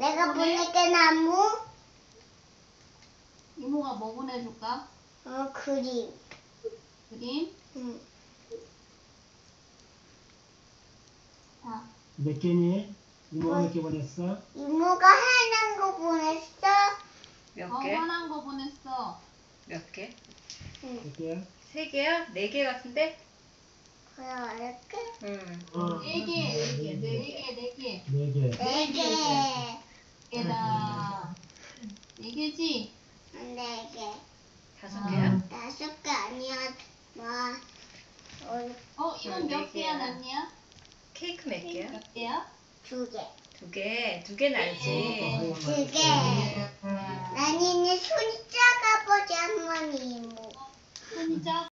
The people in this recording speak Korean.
내가 보낼게 나무. 이모가 뭐 보내줄까? 그림. 그림? 응. 자, 몇 개니? 이모가 몇 개 보냈어? 이모가 하는 거 보냈어. 몇 개? 화난 거 보냈어. 몇 개? 응. 몇 개야? 3개야? 4개 같은데? 그럼 이렇게 응. 네 개. 네 개. 네 개. 4개. 개다. 4개지? 4개. 5개야? 5개 아니야. 이건 몇 네 개야, 개야. 났냐? 케이크 몇 개야? 몇 개야? 2개. 2개. 2개는 알지. 2개. 난이는 손이 작아보자, 할머니 이모. 손이 작아.